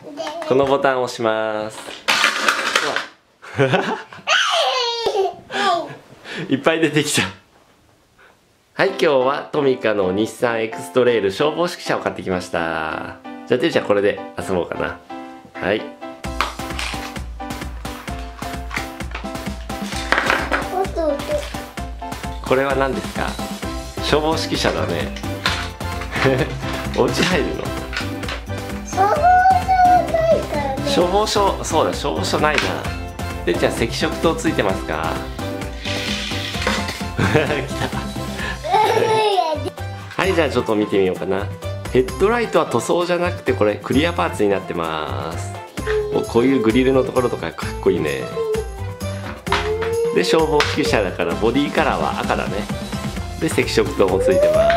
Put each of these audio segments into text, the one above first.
このボタンを押します。いっぱい出てきた。はい、今日はトミカの日産エクストレイル消防指揮車を買ってきました。じゃあてるちゃんこれで遊ぼうかな。はい。これは何ですか？消防指揮車だね。お家入るの？ 消防署ないからね。 消防署、そうだ、消防署ないな。てるちゃん赤色灯ついてますか？来た。はい、じゃあちょっと見てみようかな。ヘッドライトは塗装じゃなくてこれクリアパーツになってます。こういうグリルのところとかかっこいいね。で消防指揮車だからボディカラーは赤だね。で赤色灯もついてます。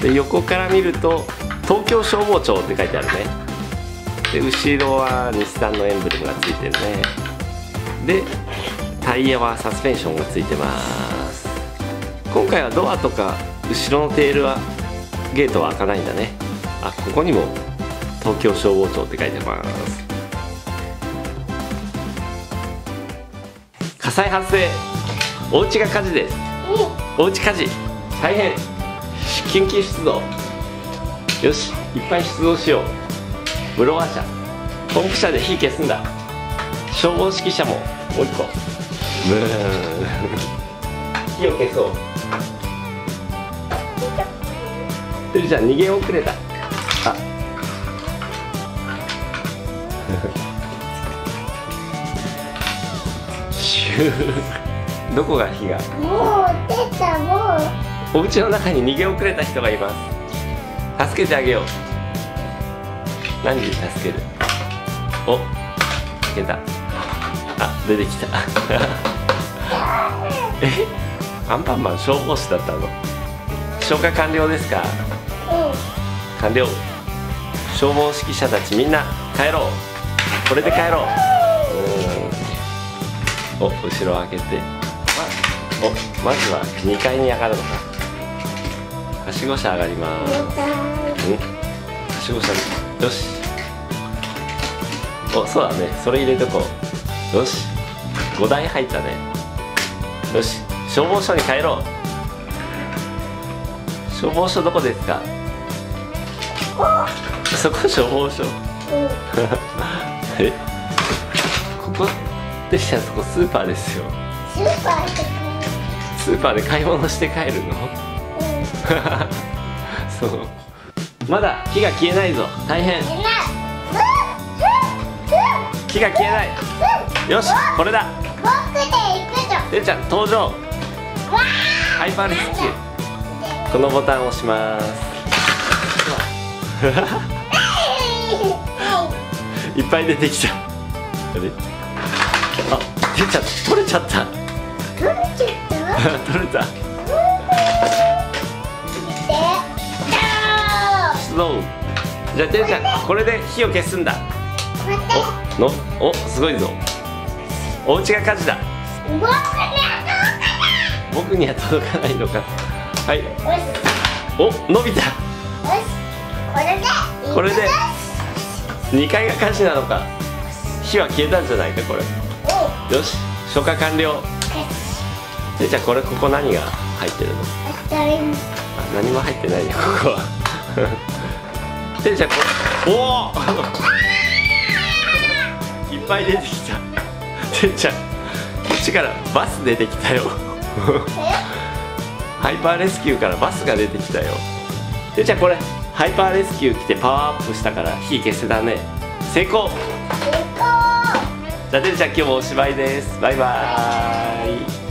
で横から見ると東京消防庁って書いてあるね。で後ろは日産のエンブレムがついてるね。でタイヤはサスペンションがついてます。今回はドアとか後ろのテールはゲートは開かないんだね。あ、ここにも東京消防庁って書いてます。火災発生、お家が火事です。お家火事大変、緊急出動。よし、いっぱい出動しよう。ブロワー車、ポンプ車で火消すんだ。消防指揮車ももう一個ブーン。火を消そう。てるちゃん逃げ遅れた。あシュー。どこが火が？ もう出た。もうお家の中に逃げ遅れた人がいます。助けてあげよう。何で助ける？お、助けた。あ、出てきた。え、アンパンマン消防士だったの？消火完了ですか？完了。消防指揮者たちみんな帰ろう。これで帰ろう。お、後ろ開けて、まずは2階に上がるのか。はしご車上がります。はしご車、よし。お、そうだね、それ入れとこう。よし、5台入ったね。よし、消防署に帰ろう。消防署どこですか？そこ消防署。え、ここでしたらそこスーパーですよ。スーパーで買い物して帰るの？そう。まだ火が消えないぞ。大変。火が消えない。よし、これだ。 僕で行くぞ。 てるちゃん登場。ハイパーレスキュー。このボタンを押します。いっぱい出てきた。あれ？あ、てるちゃん取れちゃった。 取れちゃった。 取れた。出動。じゃあてるちゃんこれで火を消すんだ。お、すごいぞ。お家が火事だ。僕には届かないのか。はい。お、伸びた。これで2階が火事なのか。火は消えたんじゃないかこれ。よし、消火完了。でじゃあこれここ何が入ってるの？あ、何も入ってないねここは。でじゃあこれ、おお。いっぱい出てきた。でじゃあこっちからバス出てきたよ。ハイパーレスキューからバスが出てきたよ。でじゃあこれハイパーレスキュー来てパワーアップしたから火消せだね。成功。じゃあてるちゃん今日もおしまいです。バイバーイ。